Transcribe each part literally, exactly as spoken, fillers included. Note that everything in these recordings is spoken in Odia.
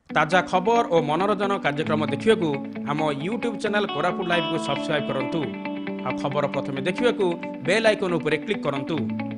ताजा खबर और मनोरंजन कार्यक्रम देखिए आम यूट्यूब चैनल कोरापुट लाइव को सब्सक्राइब करूँ आ खबर प्रथमे देखिए बेल आइकन उपरे क्लिक करूँ।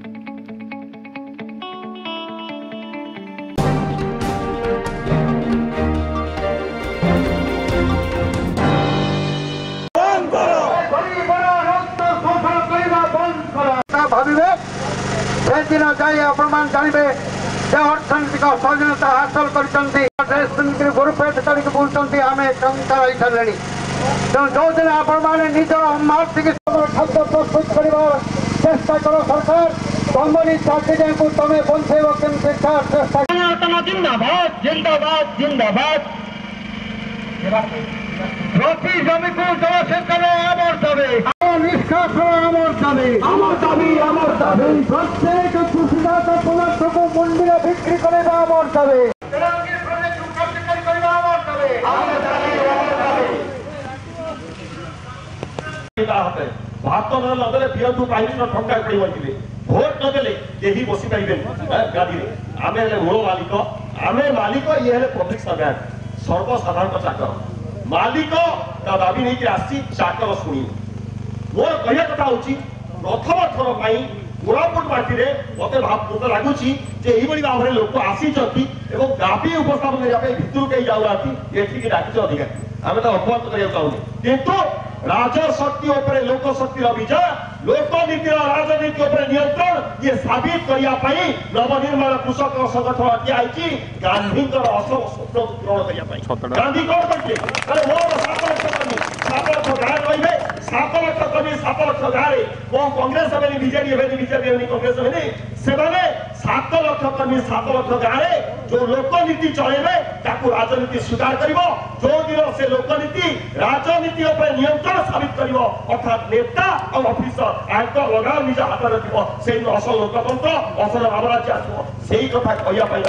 जानवे अर्थनैतिक स्वाधीनता हासिल कर गुरुपेट करके बुलते आम टंका सारे जो दिन आपण निज आर्थिक खाद्य प्रस्तुत कर चेष्टा कर सरकार तुमरी चाकरी को तुम बंचेब केमती चेष्टा जिंदाबाद जिंदाबाद जिंदाबाद प्रति जमी को जलसेचन आमर दाबी निष्कासन आमर दाबी आमर दाबी आमर दाबी प्रत्येक कृषिजात पदार्थ को मंडी में बिक्री कर आमर दाबी भात नदेले पीएमटू पाइबे टंका पड़े भोट नदेले यही बसी पाइबे गाड़ी में आम मूल मालिक आम मालिक ये पब्लिक सर्वेंट सर्वसाधारण चाकर मालिक दाबी नहीं आसी चाकर शुणी मोर कह कथा हूँ प्रथम थर पर कोरापुट माटी में मत मत लगुच भाव में लोक आसी दाबी उपस्थापन करने भितर कहीं जाऊना ये डाक अधिकारी आम तो अपमान करने चाहूँ किंतु राजशक्ति लोक शक्ति विजय लोकनीति राजनीति नियंत्रण ये साबित करने नवनिर्माण कृषक संगठन ठियाई गांधी असल स्वप्न पूरण करने गांधी कौन करते मोर सात लक्ष कर्मी सात लक्ष गाँव रही सात लक्ष कर्मी सात लक्ष गाँव कौन कांग्रेस हे बीजेडी हे बीजेपी हे कांग्रेस हे से सात लक्ष कर्मी सात लक्ष गाँव जो लोकनीति चलेबे ताकू राजनीति स्वीकार कर जो दिन से लोकनीति राजनीति नियंत्रण साबित कर अर्थात नेता और ऑफिसर आंक लगाम निज हाथ में असल लोकतंत्र असल रामराज्य आसो से कथा कहवाई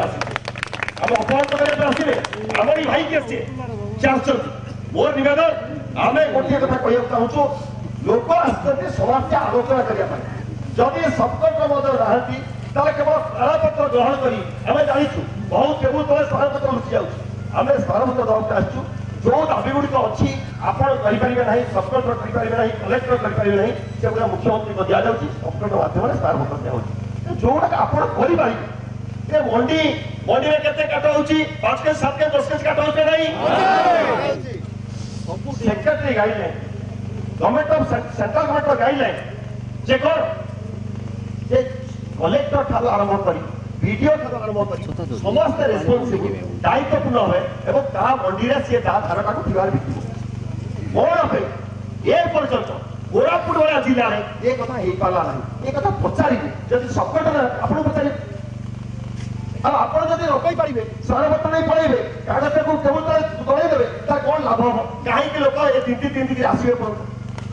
आम अपराध करने आसवे आमरी भाई किए चाहते मोर नवेदन आम गोटे कथा कह चाहूँ लोक आसते समाज से आलोचना करने जदि संकट नहांती केवल स्मारकपत्र ग्रहण कर आम जाचु बहुत टेबुल तले स्मारकपत्र लुचि जाऊँ स्मारकपत्र दौड़ आसू जो दाबी गुड़िक अच्छी आपड़ करेंगे ना सब कलेक्टर करेंगे ना कलेक्टर करेंगे ना से गुड़ा मुख्यमंत्री को दि जाऊँगी कंप्यूटर माध्यम स्मारकपत्र दिखाई जोटा आपड़ करें मंडी मंडी में केते काट होची पाँच के सात के दस के काट होचे नहीं secretary guideline government of central government guideline जे कर जे कलेक्टर ठार आरंभ करी वीडियो ठार आरंभ करी समस्त रेस्पोंसिबल दायित्वपूर्ण है एवं ता मंडी रे से ता धारका को ठिवार बिकि मोर पे ए पर्यंत कोरापुट वाला जिल्ला रे ए कथा हे पाला नहीं ए कथा पचारि जदि संकट आपन पचारि आप रोकई पारे सरबत नहीं पड़े कागज को केवल दौड़े देवे कौन लाभ हम कहीं लोक ये तीन तीन दिन आसवे पड़े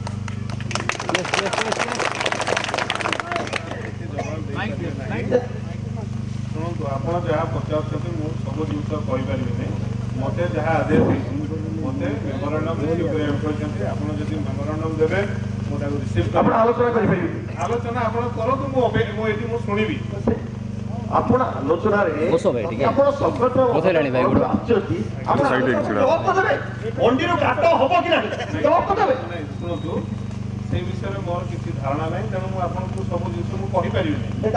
शुणु आप जहाँ पचार सब जिन कहीपर मत जहाँ आदेश मत मेमोरांडम आप मेमोरांडम देवे रिसीव आलोचना कर आलोचना आप करूँ मुझे शुणी आपण आलोचना रे आपण संकट मंडी काट हम कि शुणु से विषय में मोर किसी धारणा ना तेणु आपको सब जिन कहीपर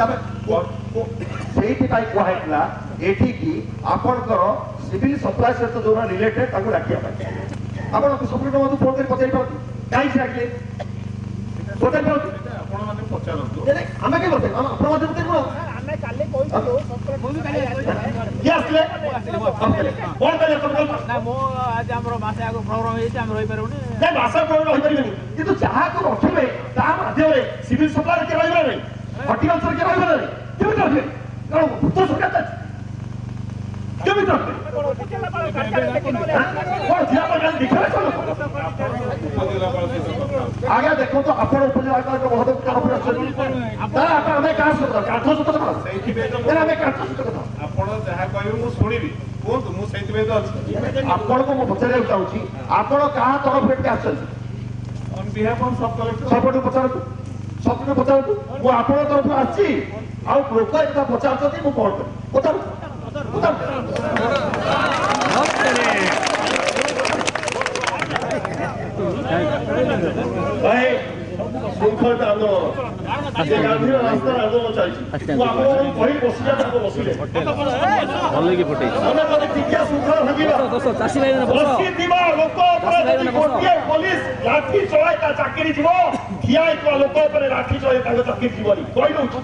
आपणकर सिविल सप्लाई सहित जो रिलेटेड डाकिया आप सुप्रीमकोर्ट फोन कर पचारि कहीं डाकिले पचारि पचारतु आम क्या करते जहाँ को रखे सिविल सप्लाई किए रही हर्टिकल्चर किए रही भूत सरकार आगे देखो तो आप शुणी आपन को पचार चाहूँगी आप तरफ आस सब पचार सब पचार मुझे आपण तरफ आसी लोक एक पचार मुझे कौन करी যে ଗାନ୍ଧୀର ରାସ୍ତାରେ ଆନ୍ଦୋଳନ ଚାଲିଛି ମୁଁ ଆପଣଙ୍କୁ କହି ବସିଲେ ତାକୁ ବସିଲେ ମନେ କରି ଟିକେ ଶୃଙ୍ଖଳା ଭାଙ୍ଗିବା ବସିଥିବା ଲୋକ ଉପରେ ଯଦି ଗୋଟିଏ ପୋଲିସ ଲାଠି ଚଳାଏ ତା ଚାକିରି ଯିବ ଠିଆ ହେଇଥିବା ଲୋକ ଉପରେ ଲାଠି ଚଳାଏ ତାଙ୍କ ଚାକିରି ଯିବନି କହିଦଉଛି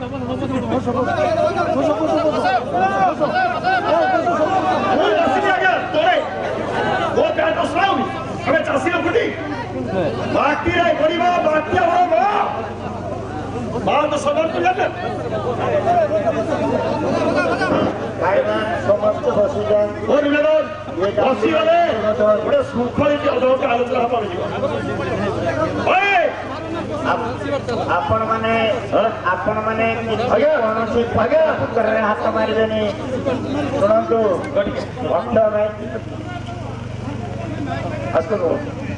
ମୁଁ ଆସିଲି ଆଜ୍ଞା ତଳେ ମୋ ପ୍ୟାଣ୍ଟ ଶୁଣାଉନି ଆମେ ଚାଷୀ ଲୋକଟି ମାଟିରେ କରିବା ମାଟି ଆମର ମା ମାଙ୍କ ସମ୍ମାନ କରିବେ ସମସ୍ତେ ବସିଯାଆନ୍ତି ମୋ ନିବେଦନ ବସିଗଲେ ଗୋଟେ ଶୃଙ୍ଖଳିତ ଅଧଘଣ୍ଟା ଆଲୋଚନା ପଡ଼ିଯିବ ଆପଣ ମାନେ ଆପଣ ମାନେ କୌଣସି ପତ୍ରରେ ହାତ ମାରିବେନି ଶୁଣନ୍ତୁ ଭକ୍ତ ଭାଇ ଆସନ୍ତୁ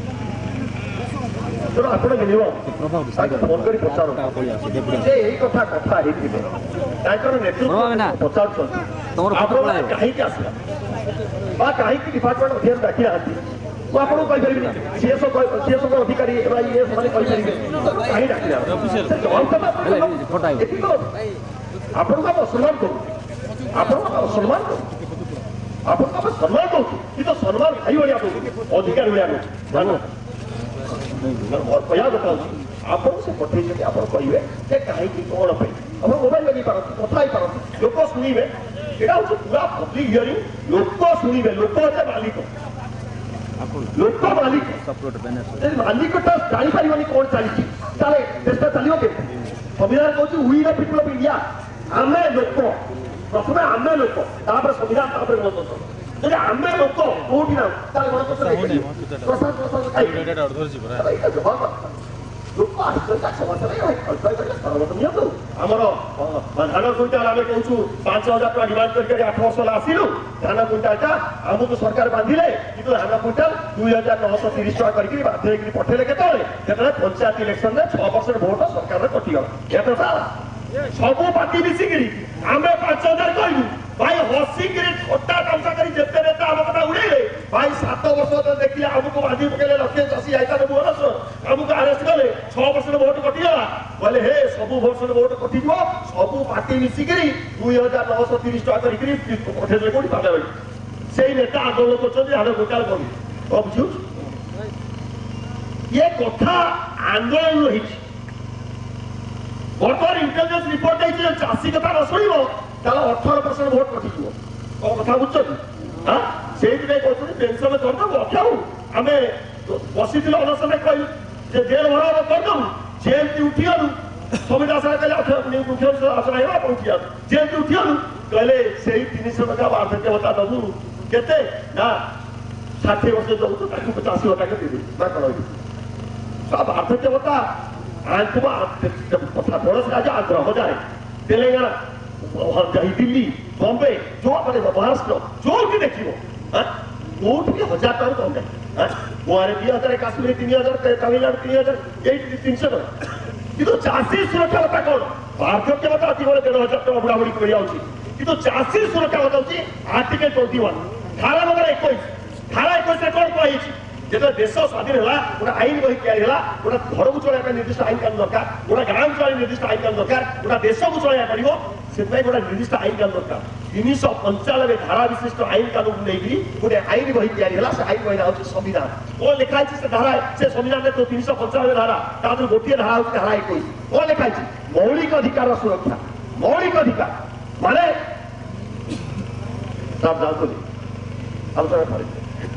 ତେଣୁ ଆପଣ ମିଳିବ ତାଙ୍କୁ ଫୋନ କରି ପଚାରୁ ଯେ ଏଇ କଥା କଥା ହେଇଥିବେ ତାଙ୍କର ନେତୃତ୍ୱ ପଚାରୁଛନ୍ତି ଆପଣ କାହିଁକି ଆସିଲା ବା କାହିଁକି ଡିପାର୍ଟମେଣ୍ଟ ଅଫିସର ଡାକି ନାହାନ୍ତି ମୁଁ ଆପଣଙ୍କୁ କହିପାରିବିନି ସିଏସ ସିଏସଙ୍କ ଅଧିକାରୀ ବା ଇଏ ସେମାନେ କହିପାରିବେ କାହିଁ ଡାକି ନାହାନ୍ତି ଆପଣଙ୍କୁ ଆମେ ଅସମ୍ମାନ କରୁ ଆପଣଙ୍କୁ ଆମେ ଅସମ୍ମାନ କରୁ ଆପଣଙ୍କୁ ଆମେ ସମ୍ମାନ ଦଉଛୁ କିନ୍ତୁ ସମ୍ମାନ ଭାଇ ଭଳିଆ ଦଉଛୁ ଅଧିକାରୀ ଭଳିଆ ଦଉଛୁ ମୋର କହିବା କଥା ହଉଛି ଆପଣ ସେ ପଠେଇଛନ୍ତି ଆପଣ କହିବେ ଯେ କାହିଁକି କ'ଣ ପାଇଁ ଆପଣ ମୋବାଇଲ ଲଗେଇ ପାରନ୍ତି କଥା ହେଇପାରନ୍ତି ଲୋକ ଶୁଣିବେ ଏଇଟା ହଉଛି ପୁରା ପବ୍ଲିକ ହିୟରିଂ ଲୋକ ଶୁଣିବେ ଲୋକ ହচ্ছে ମାଲିକ ଲୋକ ମାଲିକ ଯଦି ମାଲିକଟା ଜାଣିପାରିବନି କ'ଣ ଚାଲିଛି ତାହେଲେ ଦେଶଟା ଚାଲିବ କେମିତି ସମ୍ବିଧାନ କହୁଛି we the people of India ଆମେ ଲୋକ ପ୍ରଥମେ ଆମେ ଲୋକ ତାପରେ ସମ୍ବିଧାନ ତାପରେ ଗଣତନ୍ତ୍ର ଯଦି ଆମେ ଲୋକ କୋଉଠି ନା ତାହେଲେ ଗଣତନ୍ତ୍ର ଲୋକ ନିଅନ୍ତୁ ଆମର ଧାନ କୁଇଣ୍ଟାଲ ଆମେ କହୁଛୁ ପାଞ୍ଚ ହଜାର ଟଙ୍କା ଡିମାଣ୍ଡ କରିକି ଆଠ ବର୍ଷ ହେଲା ଆସିଲୁ ଧାନ କୁଇଣ୍ଟାଲଟା ଆମକୁ ସରକାର ବାନ୍ଧିଲେ କିନ୍ତୁ ଧାନ କୁଇଣ୍ଟାଲ ଦୁଇ ହଜାର ନଅଶହ ତିରିଶ ଟଙ୍କା କରିକି ବାଧ୍ୟ ହେଇକି ପଠେଇଲେ କେତେବେଳେ ଯେତେବେଳେ ପଞ୍ଚାୟତ ଇଲେକ୍ସନରେ ଛଅ ପରସେଣ୍ଟ ଭୋଟ ସରକାରରେ କଟିଗଲା ଏତେ ସାରା ସବୁ ପାର୍ଟି ମିଶିକିରି ଆମେ ପାଞ୍ଚ ହଜାର କହିଲୁ ଭାଇ ହସିକିରି ଥଟ୍ଟା ତାମସା କରି ଯେତେ ନେତା ଆମ କଥା ଉଡେଇଲେ ଭାଇ ସାତ ବର୍ଷ ଦେଖିଲେ ଆମକୁ ବାନ୍ଧି ପକେଇଲେ ଲକ୍ଷ୍ୟ ଚାଷୀ ଯାଇଥାନ୍ତେ ଭୁବନେଶ୍ୱର ଆମକୁ ଆରେଷ୍ଟ କଲେ ଛଅ ପରସେଣ୍ଟ ଭୋଟ କଟିଗଲା କହିଲେ ହେ ସବୁ ପରସେଣ୍ଟ ଭୋଟ କଟିଯିବ ସବୁ ପାର୍ଟି ମିଶିକିରି ଦୁଇ ହଜାର ନଅଶହ ତିରିଶ ଟଙ୍କା କରିକିରି ପଠେଇଲେ କୋଉଠି ପାଠାବାଡ଼ି ସେଇ ନେତା ଆନ୍ଦୋଳନ କରୁଛନ୍ତି ଆମେ ଗୋଟାଲ କରୁ କଣ ବୁଝୁଛୁ ଇଏ କଥା ଆନ୍ଦୋଳନ ହେଇଛି ବର୍ତ୍ତମାନ ଇଣ୍ଟେଲିଜେନ୍ସ ରିପୋର୍ଟ ଦେଇଛି ଚାଷୀ କଥା ନ ଶୁଣିବ ତାହେଲେ ଅଠର ପରସେଣ୍ଟ ଭୋଟ କଟିଯିବ କଣ କଥା ବୁଝୁଛନ୍ତି ହଁ ସେଇଥିପାଇଁ କହୁଛନ୍ତି ପେନସନ କରିଦେବୁ ଅଠାଉ ଆମେ ବସିଥିଲେ ଅନଶନରେ କହିଲୁ ଯେ ଜେଲ ଭରା କରିଦେବୁ ଯେମିତି ଉଠିଗଲୁ ସମିତି ଆସନ କହିଲେ ମୁଖ୍ୟମନ୍ତ୍ରୀ ଆସନ ହେଲା ଆପଣ ଉଠିଯାନ୍ତୁ ଯେମିତି ଉଠିଗଲୁ କହିଲେ ସେଇ ତିନିଶହ ଟଙ୍କା ବାର୍ଦ୍ଧକ୍ୟ ଭତ୍ତା ଦେବୁ କେତେ ନା ଷାଠିଏ ବର୍ଷ ଦେବୁ ତ ତାକୁ ପଚାଶ ଟଙ୍କା ଦେଇଦେବୁ ନା କ'ଣ ବାର୍ଦ୍ଧକ୍ୟ ଭତ୍ତା ଆଣିଥିବା କଥା ପଡ଼ୋଶୀ ରାଜ୍ୟ ଆନ୍ଧ୍ର ହଜାରେ ତେଲେଙ୍ଗାନା ଦିଲ୍ଲୀ ବମ୍ବେ ଯୋଉ ମାନେ ମହାରାଷ୍ଟ୍ର ଯୋଉଠି ଦେଖିବ କୋଉଠି ହଜାର ଟଙ୍କା କମ ନାହିଁ ଗୋଆରେ ଦୁଇ ହଜାର କାଶ୍ମୀର ତିନି ହଜାର ତାମିଲନାଡୁ ତିନି ହଜାର ଏଇଠି ତିନିଶହ ଟଙ୍କା କିନ୍ତୁ ଚାଷୀ ସୁରକ୍ଷା ଭତ୍ତା କ'ଣ ବାର୍ଦ୍ଧକ୍ୟ ଭତ୍ତା ଅତିବେଳେ ଦେଢ଼ ହଜାର ଟଙ୍କା ବୁଢ଼ାବୁଢ଼ୀ କରିଯାଉଛି କିନ୍ତୁ ଚାଷୀ ସୁରକ୍ଷା ଭତ୍ତା ହେଉଛି ଆର୍ଟିକଲ ଟ୍ୱେଣ୍ଟି ୱାନ୍ ଧାରା ନମ୍ବର ଏକୋଇଶ ଧାରା ଏକୋଇଶରେ କ'ଣ କୁହାଯାଇଛି ଯେତେବେଳେ ଦେଶ ସ୍ୱାଧୀନ ହେଲା ଗୋଟେ ଆଇନ ବହି ତିଆରି ହେଲା ଗୋଟେ ଘରକୁ ଚଳାଇବା ପାଇଁ ନିର୍ଦ୍ଦିଷ୍ଟ ଆଇନ କାନୁନ ଦରକାର ଗୋଟେ ଗାଁକୁ ଚଳାଇବା ନିର୍ଦ୍ଦିଷ୍ଟ ଆଇନ କାନୁନ ଦରକାର ଗୋଟେ ଦେଶକୁ ଚଳାଇବା ପଡ଼ିବ ସେଥିପାଇଁ ଗୋଟେ ନିର୍ଦ୍ଦିଷ୍ଟ ଆଇନ କାନୁନ ଦରକାର ତିନିଶହ ପଞ୍ଚାନବେ ଧାରା ବିଶିଷ୍ଟ ଆଇନ କାନୁନକୁ ନେଇକରି ଗୋଟେ ଆଇନ ବହି ତିଆରି ହେଲା ସେ ଆଇନ ବହିଟା ହେଉଛି ସମ୍ବିଧାନ କ'ଣ ଲେଖା ହେଇଛି ସେ ଧାରା ସେ ସମ୍ବିଧାନରେ ତ ତିନିଶହ ପଞ୍ଚାନବେ ଧାରା ତା ଦେହରୁ ଗୋଟିଏ ଧାରା ହେଉଛି ଧାରା ଏକୋଇଶ କ'ଣ ଲେଖା ହେଇଛି ମୌଳିକ ଅଧିକାର ସୁରକ୍ଷା ମୌଳିକ ଅଧିକାର ମାନେ ଯାଉଛନ୍ତି ଆଲୋଚନା କରିବେ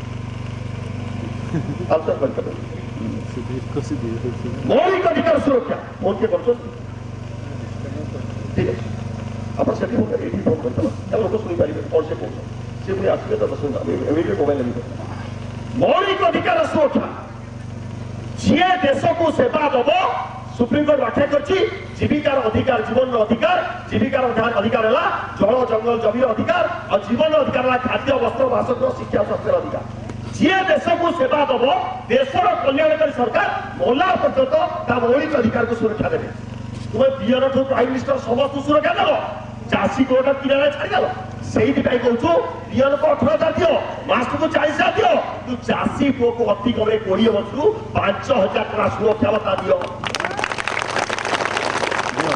ମୌଳିକ ଅଧିକାର ସୁରକ୍ଷା ଫୋନ କିଏ କରୁଛନ୍ତି ଠିକ ଅଛି ଆପଣ ସେଠି ଏଇଠି ଫୋନ କରିଦେବା ଲୋକ ଶୁଣିପାରିବେ କ'ଣ ସେ କହୁଛନ୍ତି ସେ ପୁଣି ଆସିବେ ତ ଏମିତି ମୋବାଇଲ ଲାଗିବ ମୌଳିକ ଅଧିକାର ସୁରକ୍ଷା ଯିଏ ଦେଶକୁ ସେବା ଦବ ସୁପ୍ରିମକୋର୍ଟ ବ୍ୟାଖ୍ୟା କରିଛି ଜୀବିକାର ଅଧିକାର ଜୀବନର ଅଧିକାର ଜୀବିକାର ଅଧିକାର ହେଲା ଜଳ ଜଙ୍ଗଲ ଜମିର ଅଧିକାର ଆଉ ଜୀବନର ଅଧିକାର ହେଲା ଖାଦ୍ୟ ବସ୍ତ୍ର ବାସଗୃହ ଶିକ୍ଷା ସ୍ୱାସ୍ଥ୍ୟର ଅଧିକାର ଯିଏ ଦେଶକୁ ସେବା ଦବ ଦେଶର କଲ୍ୟାଣକାରୀ ସରକାର ମଲା ପର୍ଯ୍ୟନ୍ତ ତା ମୌଳିକ ଅଧିକାରକୁ ସୁରକ୍ଷା ଦେବେ ତୁମେ ପିଅରଠୁ ପ୍ରାଇମ ମିନିଷ୍ଟର ସମସ୍ତଙ୍କୁ ସୁରକ୍ଷା ଦେବ ଚାଷୀ କୋଟା କିଣାରେ ଛାଡ଼ିଦେବ ସେଇଥିପାଇଁ କହୁଛୁ ପିଅରକୁ ଅଠର ହଜାର ଦିଅ ମାସକୁ ଚାଳିଶ ହଜାର ଦିଅ କିନ୍ତୁ ଚାଷୀ ପୁଅକୁ ଅତି କମରେ କୋଡ଼ିଏ ବର୍ଷରୁ ପାଞ୍ଚ ହଜାର ଟଙ୍କା ସୁରକ୍ଷା ଭତ୍ତା ଦିଅ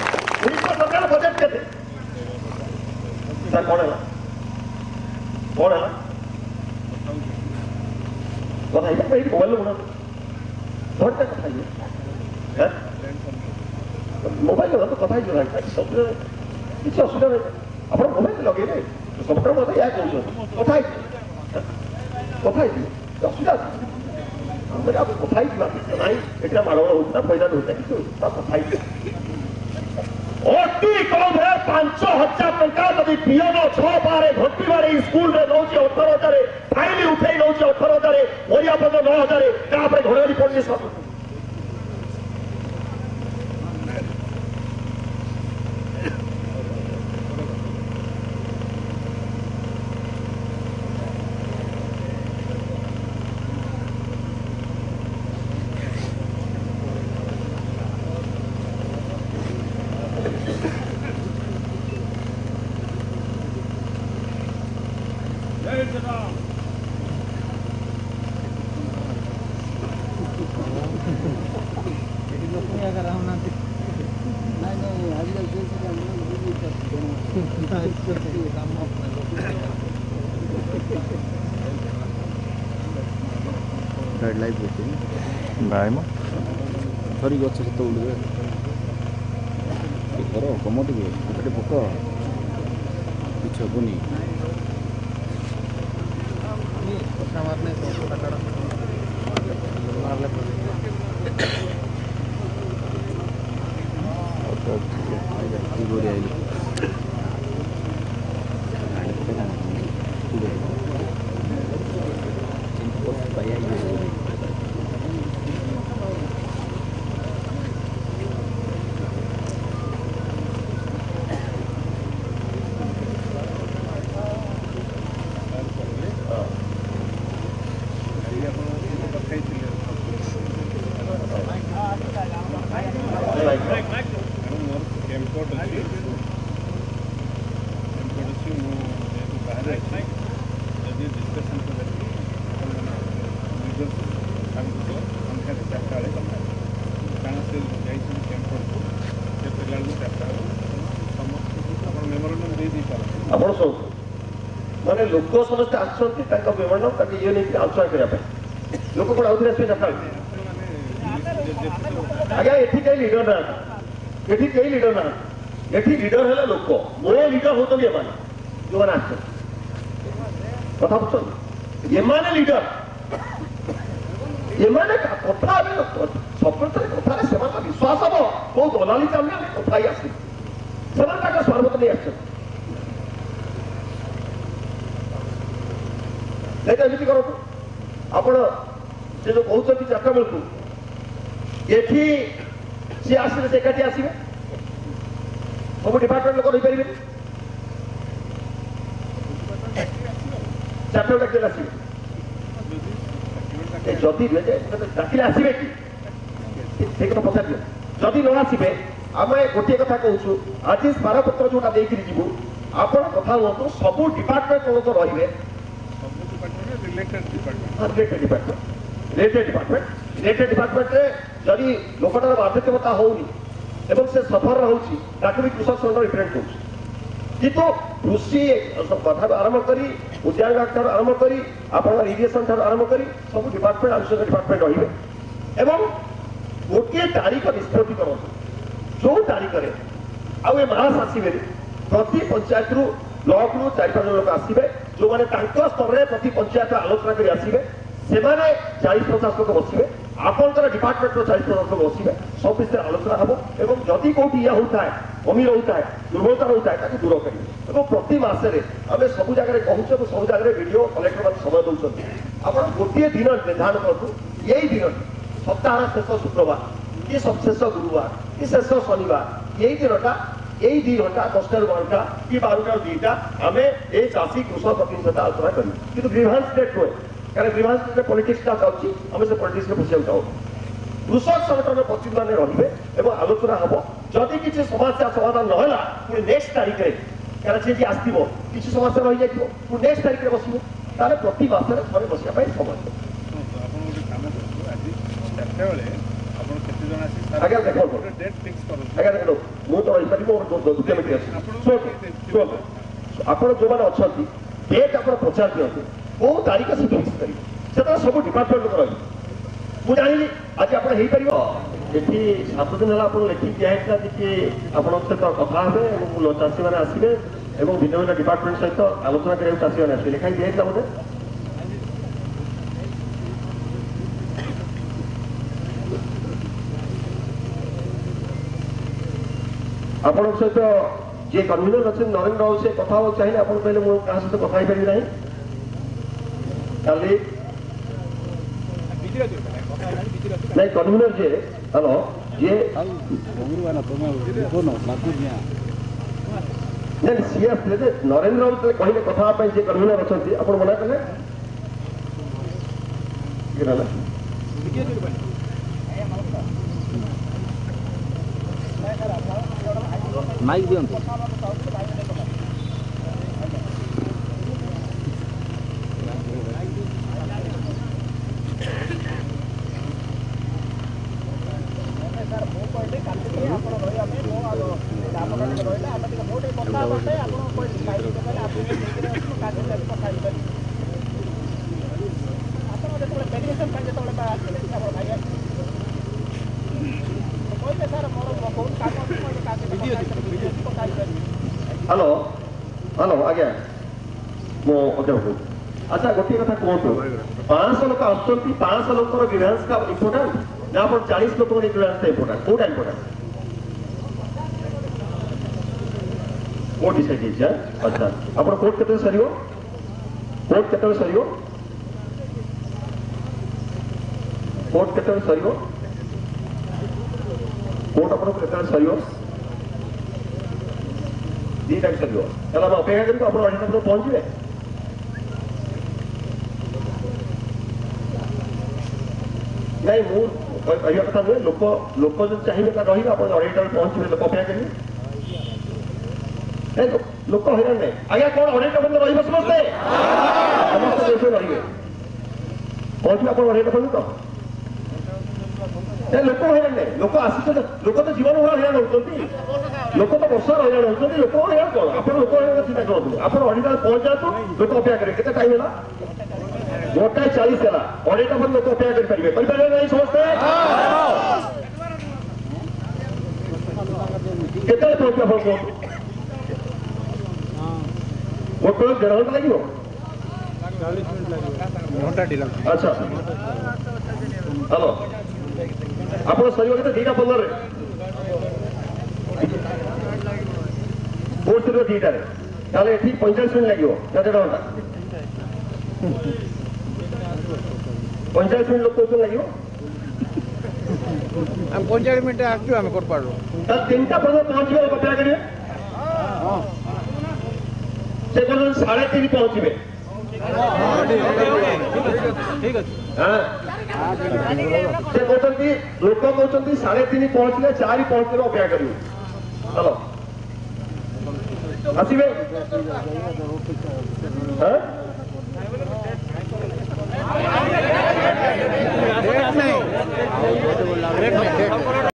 कौन है कौन है कथा ये मोबाइल बना घंटा कथा ये मोबाइल तो कथा जो सब किसी असुविधा नहीं आप मोबाइल लगे सबटा मत या कौन कथा कथा असुविधा आप कथा ना ये माड़ होता पैदा होता कथा अति कम है पांच हजार टंका जब पिओन छह बारे घंटी बारे स्कूल में नौ अठर हजार फाइल उठे नौ अठर हजार मरिया पद नौ हजार घड़ी पड़े सब लाइफ होती गाय में धरिक अच्छे से उड़े कर कम टे पक किसी हेनी ଆପଣ ସବୁ ମାନେ ଲୋକ ସମସ୍ତେ ଆସୁଛନ୍ତି ତାଙ୍କ ବିମାନ ତାଙ୍କ ଇଏ ନେଇକି ଆଲୋଚନା କରିବା ପାଇଁ ଲୋକ କ'ଣ ଆଉଥରେ ଆସିବେ ଚାରିଟା ଆଜ୍ଞା ଏଠି କେହି ଲିଡର ନାହାନ୍ତି ଏଠି କେହି ଲିଡର ନାହାନ୍ତି ଏଠି ଲିଡର ହେଲେ ଲୋକ ମୋ ଲିଡର ହଉଛନ୍ତି ଏମାନେ ଯୋଉମାନେ ଆସିଛନ୍ତି କଥା ବୁଝୁଛନ୍ତି ଏମାନେ ଲିଡର ଏମାନେ କଥା ହେବେ ସବୁବେଳେ କଥାରେ ସେମାନଙ୍କ ବିଶ୍ୱାସ ହବ କୋଉ ଦଲାଲି ଚାଲିଲେ ଆମେ କଥା ହେଇ ଆସିବୁ ସେମାନେ ତାଙ୍କ ସ୍ୱାର୍ଥ ନେଇ ଆସିଛନ୍ତି ସେଇଟା ଏମିତି କରନ୍ତୁ ଆପଣ ସେ ଯୋଉ କହୁଛନ୍ତି ଚାରିଟା ବେଳକୁ ଏଠି ସିଏ ଆସିଲେ ସେ ଏକାଠି ଆସିବେ ସବୁ ଡିପାର୍ଟମେଣ୍ଟ ଲୋକ ରହିପାରିବେନି ଚାରିଟା ବେଳେ ଡାକିଲେ ଆସିବେ ଯଦି ଡାକିଲେ ଆସିବେ କି ସେ କଥା ପଚାରିବେ ଯଦି ନ ଆସିବେ ଆମେ ଗୋଟିଏ କଥା କହୁଛୁ ଆଜି ସ୍ମାରକପତ୍ର ଯୋଉଟା ଦେଇକିରି ଯିବୁ ଆପଣ କଥା ହୁଅନ୍ତୁ ସବୁ ଡିପାର୍ଟମେଣ୍ଟ ଲୋକ ରହିବେ related department related department related ଡିପାର୍ଟମେଣ୍ଟରେ ଯଦି ଲୋକଟାର ବାର୍ଦ୍ଧକ୍ୟତା ହଉନି ଏବଂ ସେ ସଫର ରହୁଛି ତାକୁ ବି କୃଷକ ସଂଘ ରିପ୍ରେଜେଣ୍ଟ କରୁଛି କିନ୍ତୁ କୃଷି କଥାରୁ ଆରମ୍ଭ କରି ଉଦ୍ୟାନ ବିଭାଗ ଠାରୁ ଆରମ୍ଭ କରି ଆପଣଙ୍କର ଇରିଗେସନ ଠାରୁ ଆରମ୍ଭ କରି ସବୁ ଡିପାର୍ଟମେଣ୍ଟ ଆବଶ୍ୟକ ଡିପାର୍ଟମେଣ୍ଟ ରହିବେ ଏବଂ ଗୋଟିଏ ତାରିଖ ନିଷ୍ପତ୍ତି କରନ୍ତୁ ଯୋଉ ତାରିଖରେ ଆଉ ଏ ମାସ ଆସିବେନି ପ୍ରତି ପଞ୍ଚାୟତରୁ ବ୍ଲକରୁ ଚାରି ପାଞ୍ଚ ଲୋକ ଆସିବେ ଯୋଉମାନେ ତାଙ୍କ ସ୍ତରରେ ପ୍ରତି ପଞ୍ଚାୟତ ଆଲୋଚନା କରି ଆସିବେ ସେମାନେ ଚାଳିଶ ପଚାଶ ଲୋକ ବସିବେ ଆପଣଙ୍କର ଡିପାର୍ଟମେଣ୍ଟର ଚାଳିଶ ପଚାଶ ଲୋକ ବସିବେ ସବୁ ବିଷୟରେ ଆଲୋଚନା ହେବ ଏବଂ ଯଦି କୋଉଠି ଇଏ ହଉଥାଏ କମି ରହୁଥାଏ ଦୁର୍ବଳତା ରହୁଥାଏ ତାକୁ ଦୂର କରିବେ ଏବଂ ପ୍ରତି ମାସରେ ଆମେ ସବୁ ଜାଗାରେ କହୁଛୁ ଏବଂ ସବୁ ଜାଗାରେ ଭିଡ଼ିଓ କଲେକ୍ଟର ମାନେ ସମୟ ଦେଉଛନ୍ତି ଆପଣ ଗୋଟିଏ ଦିନ ନିର୍ଦ୍ଧାରଣ କରନ୍ତୁ ଏଇ ଦିନଟି ସପ୍ତାହର ଶେଷ ଶୁକ୍ରବାର କି ଶେଷ ଗୁରୁବାର କି ଶେଷ ଶନିବାର ଏଇ ଦିନଟା यही दी घंटा दसटा बारटा कि बारटा दुईटा आम ये चाषी कृषक प्रतिनिधि आलोचना करूँ कि ग्रीभांस डेट हुए क्या ग्रीभांस डेट पॉलिटिक्स आम से पॉलिटिक्स बुझा चाहूँ कृषक संगठन प्रतिनिधि मैंने रे आलोचना हम जदि किसी समस्या समाधान नाला पुणी नेक्स्ट तारीख में क्या सी आसो किसी समस्या रही जाए पुणी नेक्स्ट तारीख में बसबू ताले प्रति मासरे थे बसिया समय आज्ञा देख आज्ञा देख मुझे तो रही दुटा मीटिंग शुणु ଆପଣ ଯୋଉମାନେ ଅଛନ୍ତି ଡେଟ୍ ଆପଣ ପଚାରି ଦିଅନ୍ତୁ କୋଉ ତାରିଖ ସେ ଫିକ୍ସ କରିବେ ସେଟା ସବୁ ଡିପାର୍ଟମେଣ୍ଟ ରହିବ ମୁଁ ଜାଣିଲି ଆଜି ଆପଣ ହେଇପାରିବ ଏଠି ସାତ ଦିନ ହେଲା ଆପଣ ଲେଖିକି ଦିଆହେଇଥିଲା ଯେ କି ଆପଣଙ୍କ ସହିତ କଥା ହେବେ ଏବଂ ଚାଷୀମାନେ ଆସିବେ ଏବଂ ଭିନ୍ନ ଭିନ୍ନ ଡିପାର୍ଟମେଣ୍ଟ ସହିତ ଆଲୋଚନା କରିବାକୁ ଚାଷୀମାନେ ଆସିବେ ଲେଖାଇ ଦିଆହେଇଥିଲା ବୋଧେ ଆପଣଙ୍କ ସହିତ ଯିଏ କନଭିନର ଅଛନ୍ତି ନରେନ୍ଦ୍ର ବାବୁ ସେ କଥା ହେବାକୁ ଚାହିଁଲେ ଆପଣ କହିଲେ ମୁଁ କାହା ସହିତ କଥା ହେଇପାରିବି ନାହିଁ କାଲି ନାଇଁ କନଭିନର ଯିଏ ହ୍ୟାଲୋ ଯିଏ ନାଇଁ ସିଏ ଆସିଥିଲେ ଯେ ନରେନ୍ଦ୍ର ବାବୁ ଯେତେବେଳେ କହିଲେ କଥା ହେବା ପାଇଁ ଯିଏ କନଭିନର ଅଛନ୍ତି ଆପଣ ମନା କଲେ ମାଇକ୍ ଦିଅନ୍ତୁ हेलो हेलो आज्ञा मो अच्छा गोटे कथा कहतु पांच लोक आसुच्च पांच लोकर ग्रीवेंस का इम्पोर्टाट ना आप चालीस लोक ग्रीवेंस इम्पोर्टाट कौटा इम्पोर्टाट कोर्ट डिसाइड है अच्छा आप कोर्ट के सर कोर्ट के सर कोर्ट के सर कोर्ट आप सर दीटा सर चलो आप अपेक्षा करूँ आप अढ़ाई पहुंचे नहीं मु कहवा कथा नुहे लोक लोक जो चाहिए रही आप अढ़ाई पहुंचे लोक अपेक्षा करेंगे लोक हईराण नहीं आज्ञा कौन अढ़ाई पर्यटन रही समस्ते समस्त देश रही पहुंचे आप अढ़ाई पर्यटन तो लोक हईराण नहीं लोक आस लोक तो जीवन भर हईराण होती लोक तो वर्ष हईराण होती लोक हईराण कौन आप लोक हईराण चिंता करूँ आप अढ़ाई पहुंच जातु लोक अपेक्षा करेंगे केते टाइम है गोटाए चालीस है अढ़ाई पर लोक अपेक्षा करेंगे नहीं समस्ते केते पहुंचे आप गोटे देढ़ घंटा लगे अच्छा हेलो आप सर के दीटा पंद्रह कोर्ट सर दीटार ताले ये पैंतालीस मिनट लगे केते घंटा पैंतालीस मिनट लोग कौन लगे पैंचाश मिनट आसू आम कर तीन टा पर्यटन पहुंचे अपेक्षा करेंगे से साढ़े तीन पहुंचे से कहते लोक कहते साढ़े तीन पहुंचले चार पहुंचे अपेक्षा करेंगे चलो आसवे